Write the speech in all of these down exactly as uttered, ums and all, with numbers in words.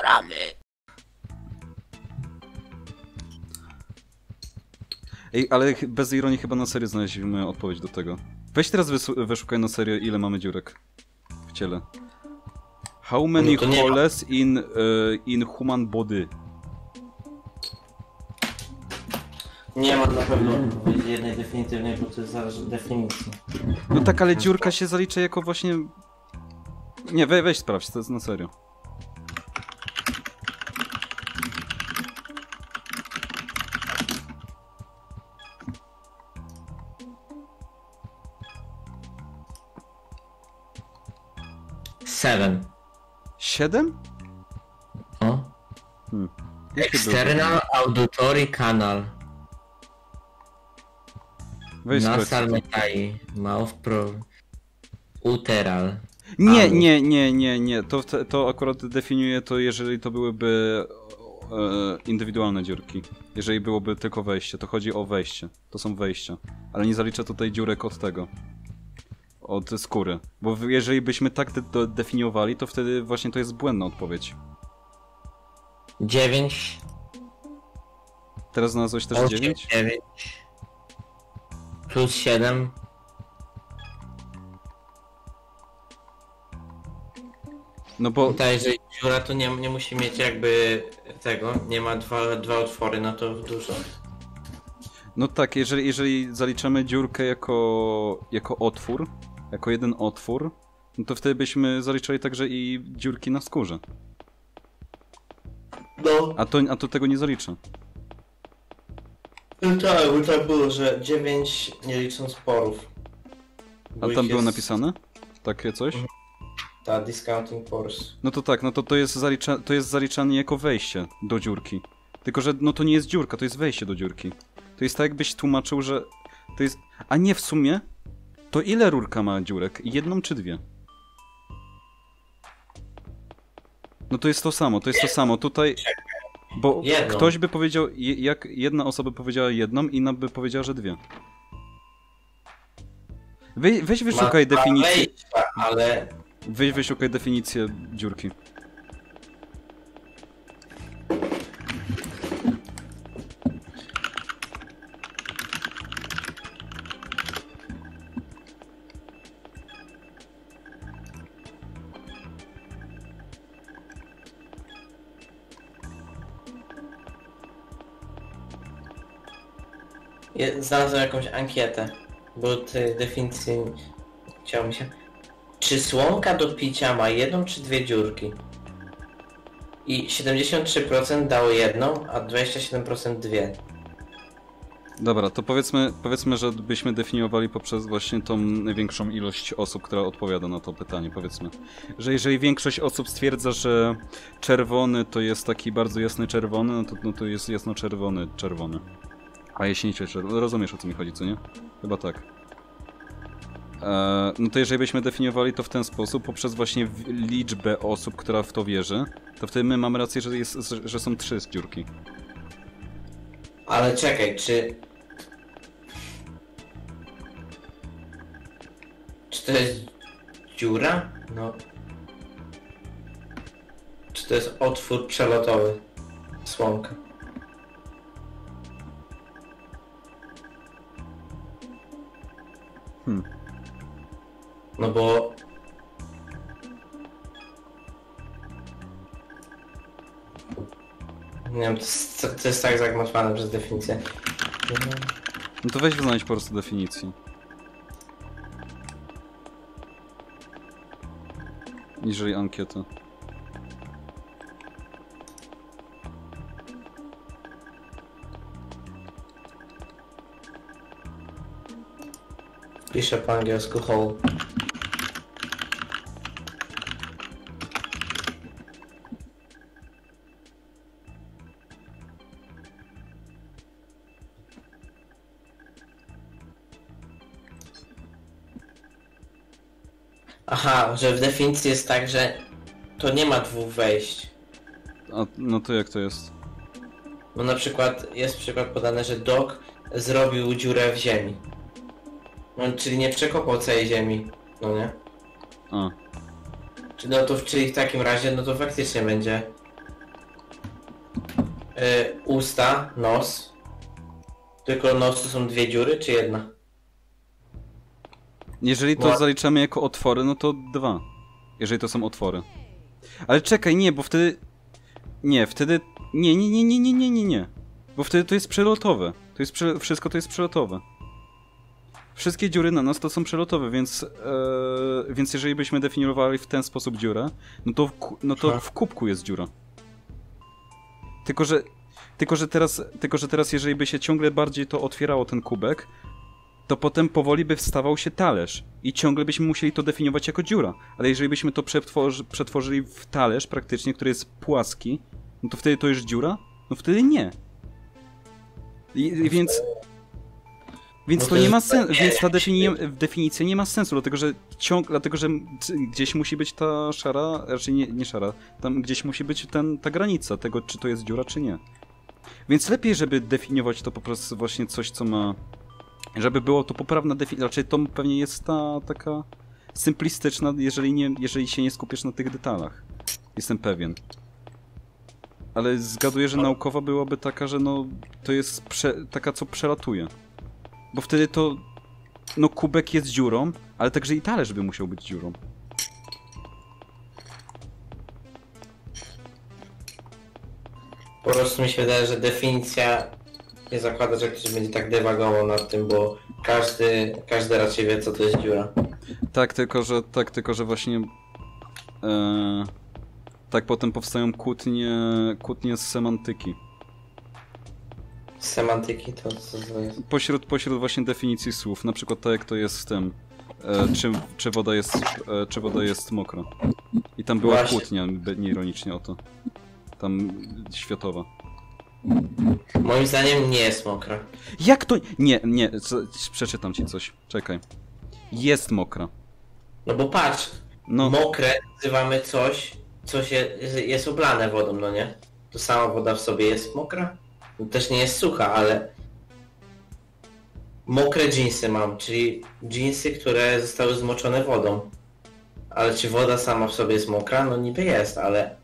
potworami. Ej, ale bez ironii chyba na serio znaleźliśmy odpowiedź do tego. Weź teraz wyszukaj na serio, ile mamy dziurek w ciele. How many no holes in, uh, in human body? Nie ma na pewno jednej definitywnej, bo to jest zależy od definicji. No tak, ale dziurka się zalicza jako właśnie... Nie, we, weź sprawdź, to jest na serio. Seven. Siedem? O? Hmm. External Auditory Canal. Weź Nasal sprawdź. metai. Mouth pro... Uteral. Nie, Anus. nie, nie, nie, nie. To, to akurat definiuje to, jeżeli to byłyby e, indywidualne dziurki. Jeżeli byłoby tylko wejście, to chodzi o wejście. To są wejścia. Ale nie zalicza tutaj dziurek od tego. Od skóry. Bo jeżeli byśmy tak de definiowali, to wtedy właśnie to jest błędna odpowiedź. Dziewięć. Teraz znalazłeś też Osiem, dziewięć? dziewięć. Plus siedem. No bo... Tutaj, jeżeli dziura to nie, nie musi mieć jakby tego, nie ma dwa, dwa otwory, no to dużo. No tak, jeżeli, jeżeli zaliczamy dziurkę jako, jako otwór, jako jeden otwór, no to wtedy byśmy zaliczali także i dziurki na skórze. No. A to, a to tego nie zalicza. No tak, bo tak było, że dziewięć nie licząc porów. A tam było napisane? Takie coś? Ta, discounting pores. No to tak, no to to jest, zalicza, to jest zaliczanie jako wejście do dziurki. Tylko, że no to nie jest dziurka, to jest wejście do dziurki. To jest tak, jakbyś tłumaczył, że to jest... A nie, w sumie, to ile rurka ma dziurek? Jedną czy dwie? No to jest to samo, to jest to samo. Tutaj... Bo Jedną. ktoś by powiedział, je- jak jedna osoba powiedziała jedną, inna by powiedziała, że dwie. Wy, weź wyszukaj Ma- ma definicję. wejścia, ale Weź wyszukaj definicję dziurki. je- znalazłem jakąś ankietę, bo tej definicji chciało mi się. Czy słomka do picia ma jedną czy dwie dziurki? I siedemdziesiąt trzy procent dało jedną, a dwadzieścia siedem procent dwie. Dobra, to powiedzmy, powiedzmy, że byśmy definiowali poprzez właśnie tą największą ilość osób, która odpowiada na to pytanie, powiedzmy. Że jeżeli większość osób stwierdza, że czerwony to jest taki bardzo jasny czerwony, no to, no to jest jasno-czerwony czerwony. A jeśli czerwony, rozumiesz, o co mi chodzi, co nie? Chyba tak. Eee, no to jeżeli byśmy definiowali to w ten sposób, poprzez właśnie w- liczbę osób, która w to wierzy, to wtedy my mamy rację, że, jest, że są trzy dziurki. Ale czekaj, czy... Czy to jest dziura? No. Czy to jest otwór przelotowy? Słomka. Hmm. No bo... Nie wiem, to jest, to jest tak zagmatwane przez definicję. No to weź wyznać po prostu definicję. Niżej ankiety. Piszę po angielsku hole. Aha, że w definicji jest tak, że to nie ma dwóch wejść. A no to jak to jest? Bo na przykład jest przykład podany, że Dog zrobił dziurę w ziemi. No, czyli nie przekopał całej ziemi, no nie? A. Czyli, no to, czyli w takim razie, no to faktycznie będzie y, usta, nos. Tylko nos to są dwie dziury, czy jedna? Jeżeli to Bo- zaliczamy jako otwory, no to dwa. Jeżeli to są otwory. Ale czekaj, nie, bo wtedy... Nie, wtedy... Nie, nie, nie, nie, nie, nie, nie, nie. Bo wtedy to jest przelotowe. To jest prze... Wszystko to jest przelotowe. Wszystkie dziury na nas to są przelotowe, więc... E... Więc jeżeli byśmy definiowali w ten sposób dziurę, no to w, ku... no to w kubku jest dziura. Tylko, że... Tylko że, teraz, tylko, że teraz, jeżeli by się ciągle bardziej to otwierało, ten kubek, to potem powoli by wstawał się talerz i ciągle byśmy musieli to definiować jako dziura. Ale jeżeli byśmy to przetworzy, przetworzyli w talerz praktycznie, który jest płaski, no to wtedy to już dziura? No wtedy nie. I, i więc... Więc No to to nie ma jest- sensu, nie, więc ta nie, defini- definicja nie ma sensu, dlatego że ciąg, dlatego że gdzieś musi być ta szara, raczej nie, nie szara, tam gdzieś musi być ten, ta granica tego, czy to jest dziura, czy nie. Więc lepiej, żeby definiować to po prostu właśnie coś, co ma... Żeby było to poprawna definicja, raczej to pewnie jest ta taka symplistyczna, jeżeli, nie, jeżeli się nie skupisz na tych detalach. Jestem pewien. Ale zgaduję, że naukowa byłaby taka, że no to jest prze, taka, co przelatuje. Bo wtedy to... No kubek jest dziurą, ale także i talerz by musiał być dziurą. Po prostu mi się wydaje, że definicja nie zakłada, że ktoś będzie tak dywagował nad tym, bo każdy, każdy raczej wie, co to jest dziura. Tak, tylko że, tak, tylko że właśnie... E, tak potem powstają kłótnie, kłótnie z semantyki. Z semantyki to co to jest? Pośród, pośród właśnie definicji słów, na przykład tak jak to jest w tym, e, czy, czy, woda jest, e, czy woda jest mokra. I tam była Właśnie. kłótnia, be- nieironicznie o to. Tam światowa. Moim zdaniem nie jest mokra. Jak to? Nie, nie, co, przeczytam ci coś, czekaj. Jest mokra. No bo patrz, No, mokre nazywamy coś, co się, jest oblane wodą, no nie? To sama woda w sobie jest mokra? No też nie jest sucha, ale... Mokre dżinsy mam, czyli dżinsy, które zostały zmoczone wodą. Ale czy woda sama w sobie jest mokra? No niby jest, ale...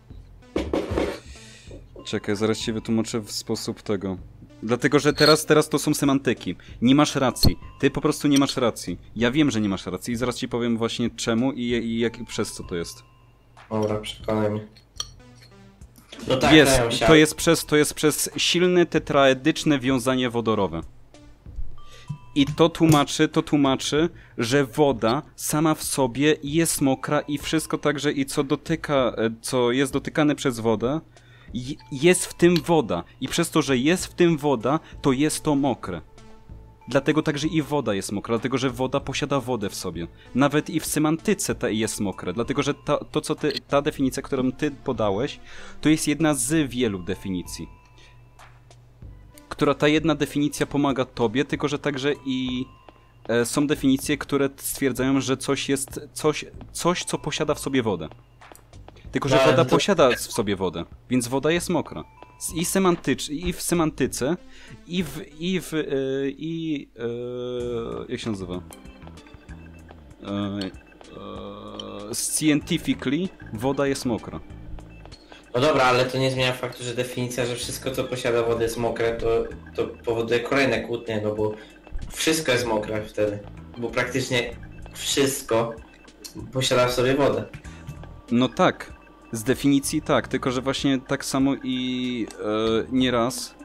czekaj, zaraz ci wytłumaczę w sposób tego. Dlatego, że teraz, teraz to są semantyki. Nie masz racji. Ty po prostu nie masz racji. Ja wiem, że nie masz racji i zaraz ci powiem właśnie czemu i, i jak, i przez co to jest. Dobra, przekonaj mnie. No tak, Jest, dają się, to jest przez, to jest przez silne tetraedyczne wiązanie wodorowe. I to tłumaczy, to tłumaczy, że woda sama w sobie jest mokra i wszystko także i co dotyka, e, co jest dotykane przez wodę, j- jest w tym woda. I przez to, że jest w tym woda, to jest to mokre. Dlatego także i woda jest mokra, dlatego że woda posiada wodę w sobie. Nawet i w semantyce ta jest mokre, dlatego że ta, to, co ty, ta definicja, którą ty podałeś, to jest jedna z wielu definicji. Która ta jedna definicja pomaga tobie, tylko że także i e, są definicje, które stwierdzają, że coś jest, coś, coś co posiada w sobie wodę. Tylko że No, ale woda to- posiada w sobie wodę, więc woda jest mokra. I, semantycz, i w semantyce, i w... i w... E, i... E, jak się nazywa? E, e, scientifically woda jest mokra. No dobra, ale to nie zmienia faktu, że definicja, że wszystko co posiada wodę jest mokre, to, to powoduje kolejne kłótnie, no bo wszystko jest mokre wtedy. Bo praktycznie wszystko posiada w sobie wodę. No tak, z definicji tak, tylko że właśnie tak samo i e, nieraz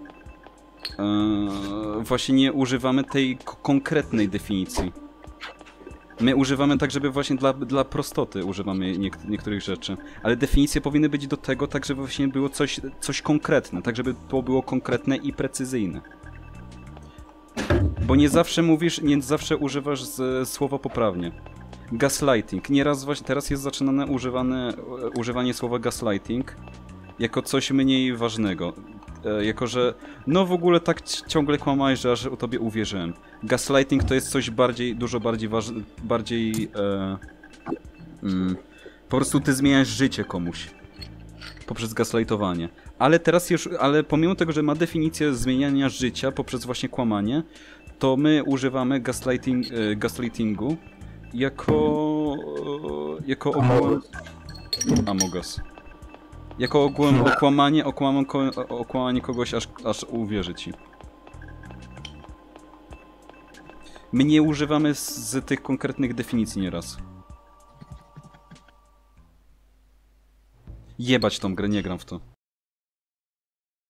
e, właśnie nie używamy tej k- konkretnej definicji. My używamy tak, żeby właśnie dla, dla prostoty używamy niek- niektórych rzeczy, ale definicje powinny być do tego tak, żeby właśnie było coś, coś konkretne, tak żeby to było konkretne i precyzyjne. Bo nie zawsze mówisz, nie zawsze używasz z, słowa poprawnie. Gaslighting. Nieraz właśnie teraz jest zaczynane używane, używanie słowa gaslighting jako coś mniej ważnego. E, jako, że no w ogóle tak ci- ciągle kłamałeś, że aż o tobie uwierzyłem. Gaslighting to jest coś bardziej, dużo bardziej ważne, bardziej e, mm, po prostu ty zmieniasz życie komuś poprzez gaslightowanie. Ale teraz już, ale pomimo tego, że ma definicję zmieniania życia poprzez właśnie kłamanie, to my używamy gaslighting, e, gaslightingu jako... jako ogółem... Amogus. Jako ogółem No. okłamanie, okłamam, ko- okłamanie kogoś, aż, aż uwierzy ci. My nie używamy z, z tych konkretnych definicji nieraz. Jebać tą grę, nie gram w to.